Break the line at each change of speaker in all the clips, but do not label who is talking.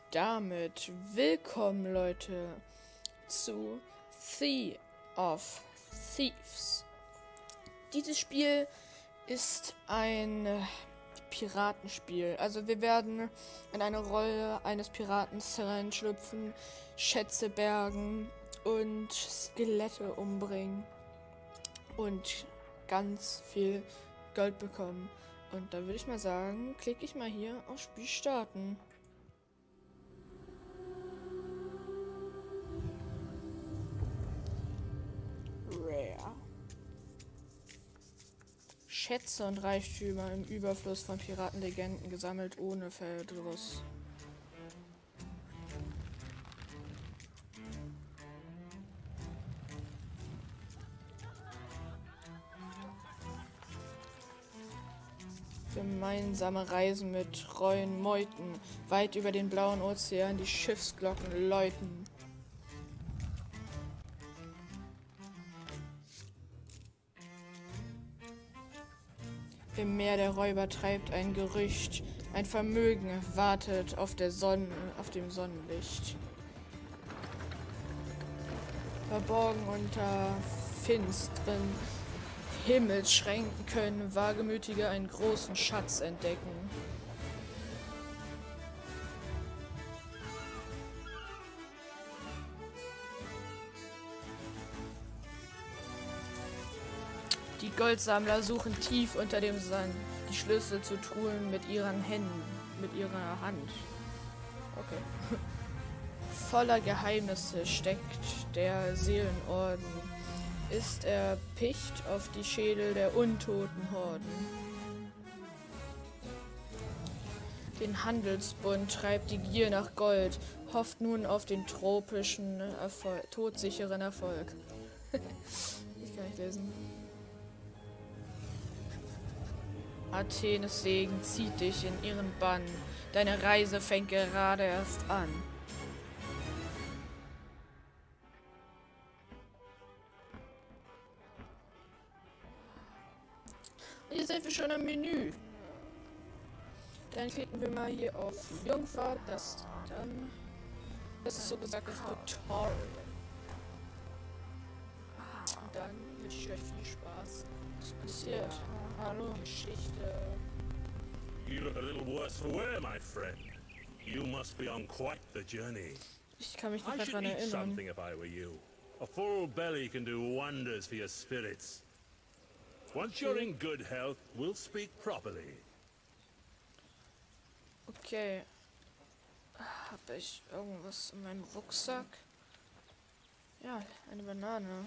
damit willkommen, Leute, zu Sea of Thieves. Dieses Spiel ist ein Piratenspiel. Also wir werden in eine Rolle eines Piraten hineinschlüpfen, Schätze bergen und Skelette umbringen und ganz viel Gold bekommen. Und da würde ich mal sagen, klicke ich mal hier auf Spiel starten. Rare. Schätze und Reichtümer im Überfluss von Piratenlegenden gesammelt ohne Verdruss. Gemeinsame Reisen mit treuen Meuten, weit über den blauen Ozean die Schiffsglocken läuten. Im Meer der Räuber treibt ein Gerücht, ein Vermögen wartet auf dem Sonnenlicht. Verborgen unter finsteren Himmelsschränken können Wagemütige einen großen Schatz entdecken. Die Goldsammler suchen tief unter dem Sand die Schlüssel zu Truhen mit ihren Händen, mit ihrer Hand. Okay. Voller Geheimnisse steckt der Seelenorden. Ist erpicht auf die Schädel der untoten Horden. Den Handelsbund treibt die Gier nach Gold, hofft nun auf den tropischen todsicheren Erfolg. Ich kann nicht lesen. Athenes Segen zieht dich in ihren Bann. Deine Reise fängt gerade erst an. Hier sind wir schon am Menü. Dann klicken wir mal hier auf Jungfahrt, das ist so gesagt das Tutorial. Und dann wünsche ich euch viel Spaß. Was passiert? Hallo, Geschichte.
You look a little worse for wear, my friend. You must be on quite the journey.
Ich kann mich nicht
I
mehr
should
daran
eat
erinnern.
something if I were you. A full belly can do wonders for your spirits. Once you're in good health, we'll speak properly.
Okay. Habe ich irgendwas in meinem Rucksack? Ja, eine Banane.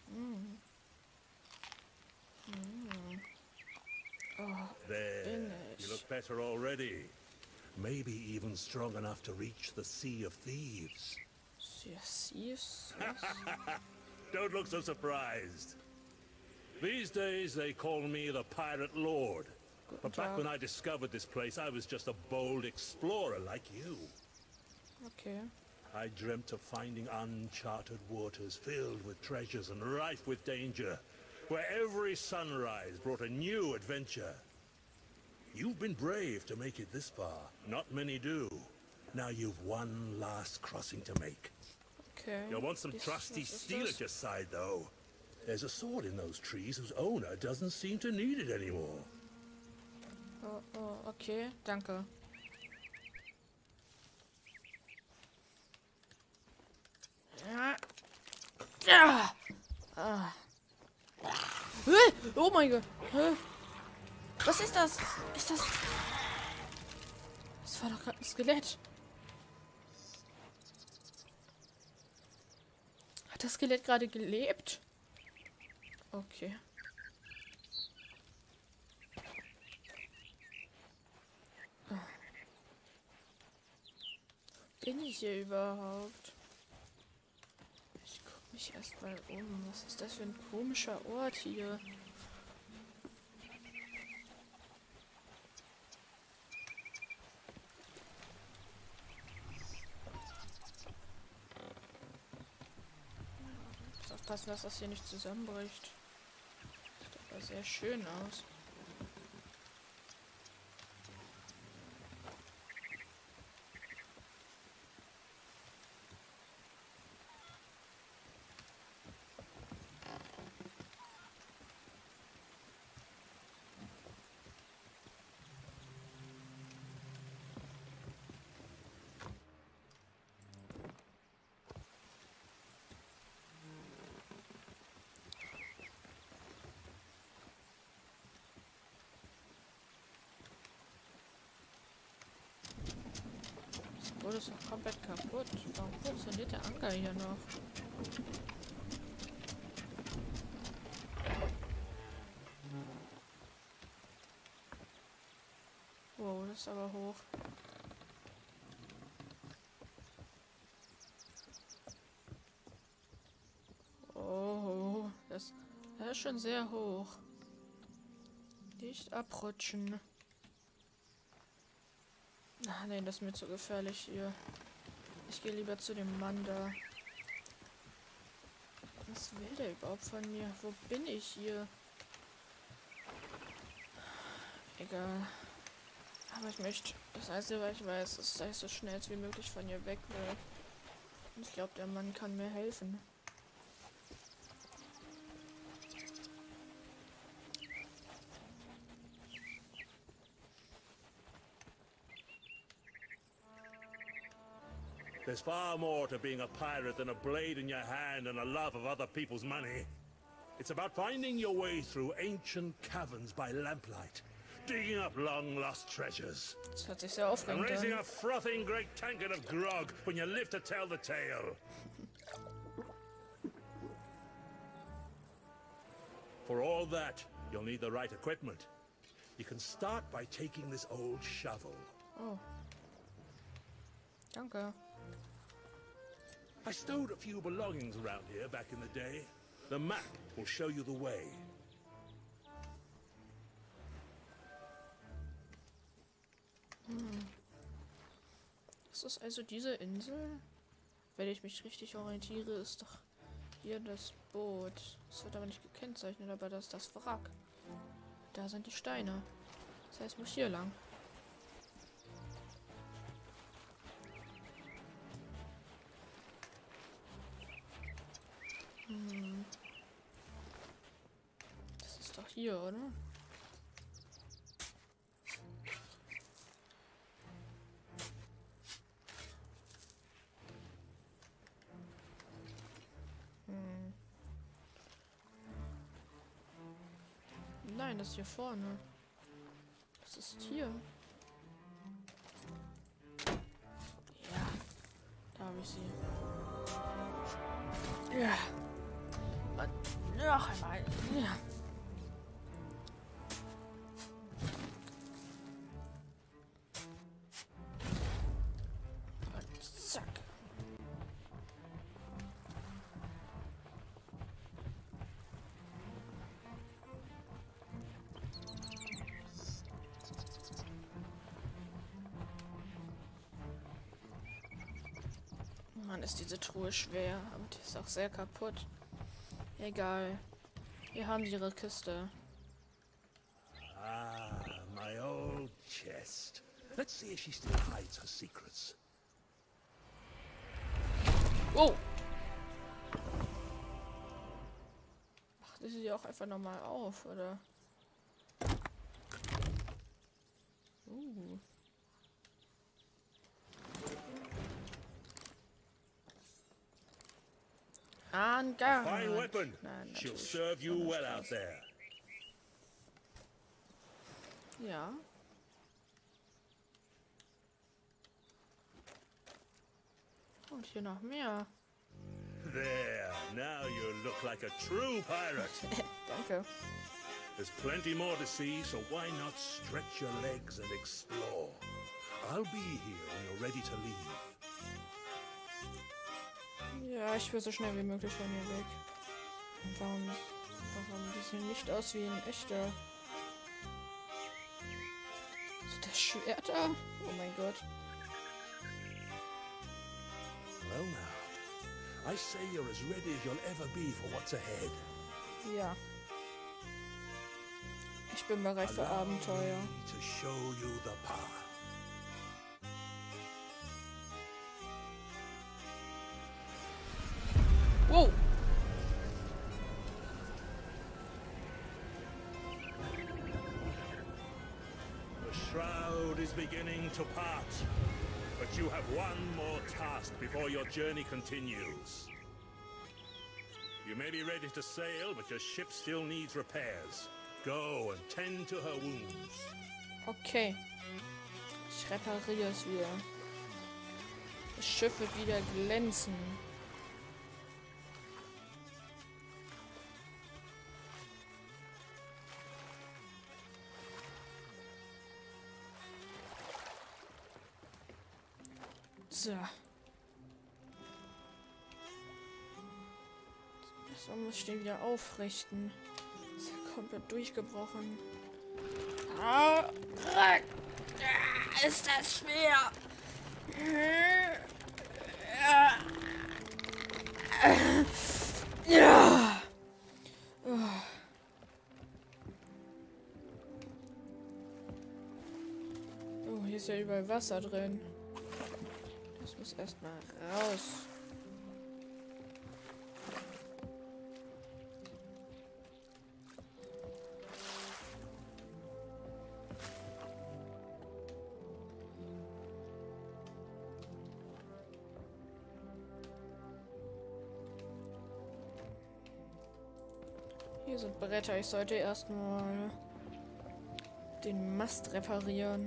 Oh,
There, you
finish.
look better already. Maybe even strong enough to reach the Sea of Thieves.
Yes.
Don't look so surprised. These days they call me the Pirate Lord. But back when I discovered this place, I was just a bold explorer like you.
Okay.
I dreamt of finding uncharted waters filled with treasures and rife with danger, where every sunrise brought a new adventure. You've been brave to make it this far. Not many do. Now you've one last crossing to make.
Okay.
You'll want some trusty steel at your side, though. There's a sword in those trees whose owner doesn't seem to need it anymore.
Oh, okay, danke. Ja. Oh mein Gott. Was ist das? Ist das... Das war doch gerade ein Skelett. Hat das Skelett gerade gelebt? Okay. Bin ich hier überhaupt? Ich guck mich erstmal um. Was ist das für ein komischer Ort hier? Ich muss aufpassen, dass das hier nicht zusammenbricht. Sieht aber sehr schön aus. Boot ist doch komplett kaputt. Warum funktioniert der Anker hier noch? Wow, das ist aber hoch. Oh, das ist schon sehr hoch. Nicht abrutschen. Ach, nee, das ist mir zu gefährlich hier. Ich gehe lieber zu dem Mann da. Was will der überhaupt von mir? Wo bin ich hier? Egal. Aber ich möchte, das Einzige, was ich weiß, ist, dass ich so schnell wie möglich von hier weg will. Und ich glaube, der Mann kann mir helfen.
There's far more to being a pirate than a blade in your hand and a love of other people's money. It's about finding your way through ancient caverns by lamplight, digging up long-lost treasures,
Das hört sich sehr
and
aufregend
raising
an.
a frothing great tankard of grog when you live to tell the tale. For all that, you'll need the right equipment. You can start by taking this old shovel.
Oh. Danke.
I stowed a few belongings around here back in the day. The map will show you the way.
Ist das also diese Insel? Wenn ich mich richtig orientiere, ist doch hier das Boot. Es wird aber nicht gekennzeichnet, aber das ist das Wrack. Da sind die Steine. Das heißt, ich muss hier lang. Das ist doch hier, oder? Nein, das ist hier vorne. Das ist hier. Ja, da habe ich sie. Ja. Und noch einmal. Ja. Und zack. Mann, ist diese Truhe schwer und ist auch sehr kaputt. Egal. Wir haben ihre Kiste.
Ah, my old chest. Let's see if she still hides her secrets.
Oh! Macht sie auch einfach nochmal auf, oder? Angar.
Fine weapon.
Nein,
She'll
natürlich.
serve you well out there.
Ja. Und hier noch mehr.
There, now you look like a true pirate.
Danke.
There's plenty more to see, so why not stretch your legs and explore? I'll be here when you're ready to leave.
Ja, ich will so schnell wie möglich von hier weg. Warum die sehen nicht aus wie ein echter? Ist das Schwert da? Oh mein Gott.
Well now, I say you're as ready as you'll ever be for what's ahead.
Ja. Ich bin bereit für
Allow
Abenteuer.
me to show you the path.
Wow!
The shroud is beginning to part, but you have one more task before your journey continues. You may be ready to sail, but your ship still needs repairs. Go and tend to her wounds.
Okay. Ich repariere es wieder. Das Schiff wird wieder glänzen. So. So muss ich den wieder aufrichten. Ist ja komplett durchgebrochen. Ah, ist das schwer? Ja. Oh, hier ist ja überall Wasser drin. Das muss erstmal raus. Hier sind Bretter. Ich sollte erstmal den Mast reparieren.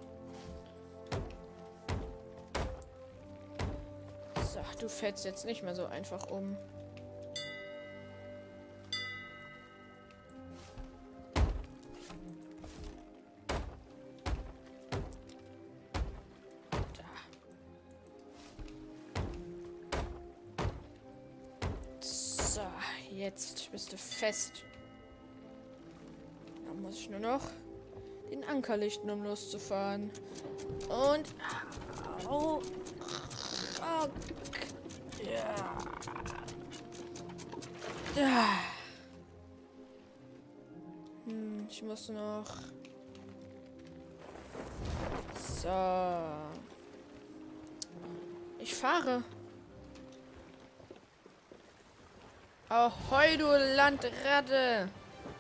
So, du fällst jetzt nicht mehr so einfach um. So, jetzt bist du fest. Dann muss ich nur noch den Anker lichten, um loszufahren. Und... Oh. Oh. Ja. Ja. Ich muss noch... So. Ich fahre. Ahoi, du Landratte!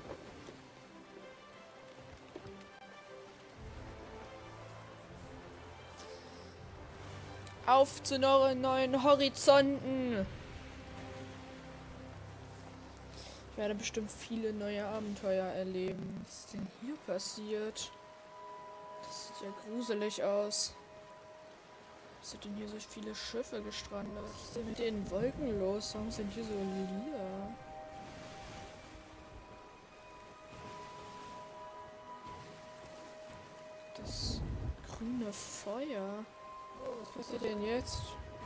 Auf zu neuen Horizonten! Ich werde bestimmt viele neue Abenteuer erleben. Was ist denn hier passiert? Das sieht ja gruselig aus. Was sind denn hier so viele Schiffe gestrandet? Was ist denn mit den Wolken los? Warum sind hier so lila? Das grüne Feuer. Was passiert denn jetzt?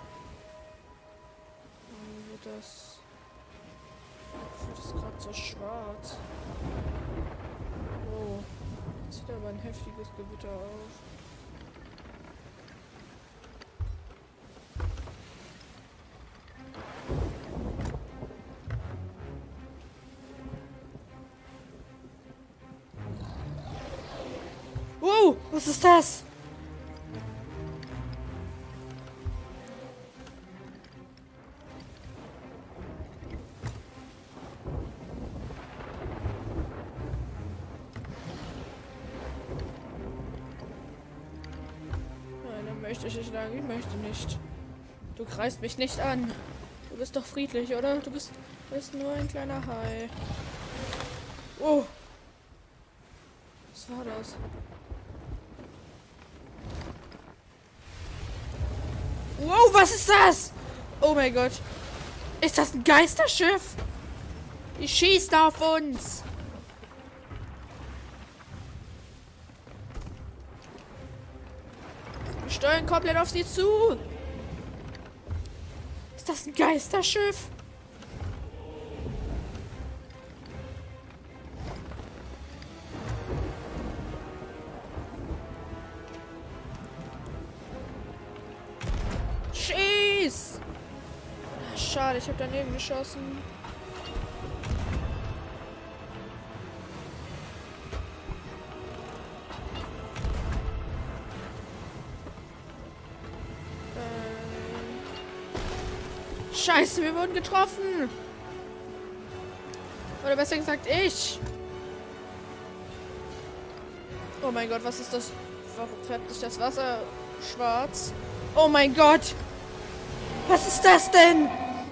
Warum wird das gerade so schwarz? Oh, jetzt sieht aber ein heftiges Gewitter auf. Wow, was ist das? Nein, dann möchte ich nicht lang. Ich möchte nicht. Du greifst mich nicht an. Du bist doch friedlich, oder? Du bist nur ein kleiner Hai. Oh. Was war das? Wow, was ist das? Oh mein Gott. Ist das ein Geisterschiff? Die schießt auf uns. Wir steuern komplett auf sie zu. Ist das ein Geisterschiff? Schieß! Schade, ich habe daneben geschossen. Scheiße, wir wurden getroffen. Oder besser gesagt, ich. Oh mein Gott, was ist das? Warum färbt sich das Wasser schwarz? Oh mein Gott! Was ist das denn?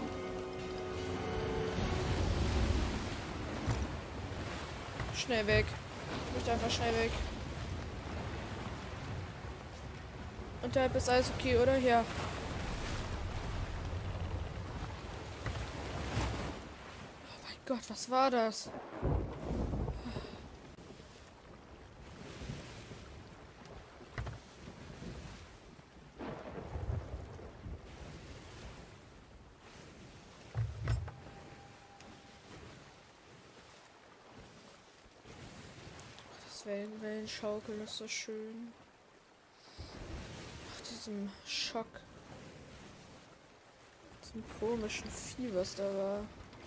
Schnell weg. Ich möchte einfach schnell weg. Unterhalb ist alles okay, oder? Ja. Gott, was war das? Das Wellenschaukeln ist so schön. Ach, diesem Schock. Diesem komischen Vieh, was da war.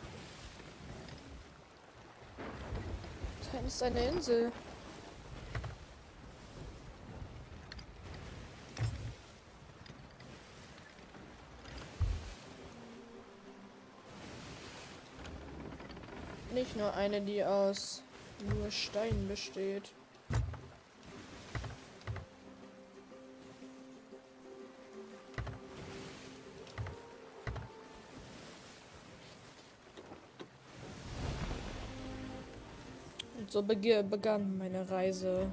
Da ist eine Insel. Nicht nur eine, die aus nur Stein besteht. Und so begann meine Reise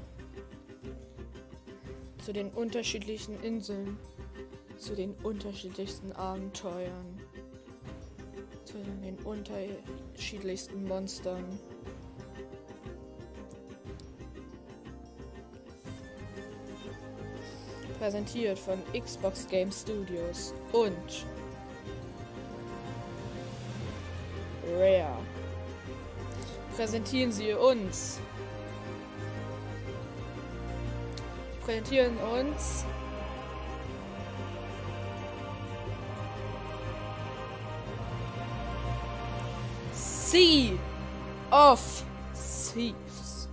zu den unterschiedlichen Inseln, zu den unterschiedlichsten Abenteuern, zu den unterschiedlichsten Monstern. Präsentiert von Xbox Game Studios und Rare. Präsentieren uns Sea of Thieves.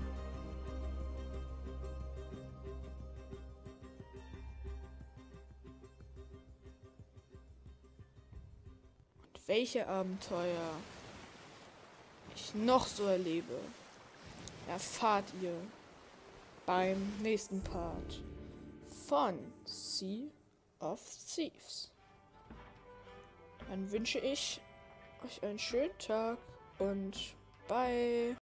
Und welche Abenteuer ich noch so erlebe, erfahrt ihr beim nächsten Part von Sea of Thieves. Dann wünsche ich euch einen schönen Tag und bye.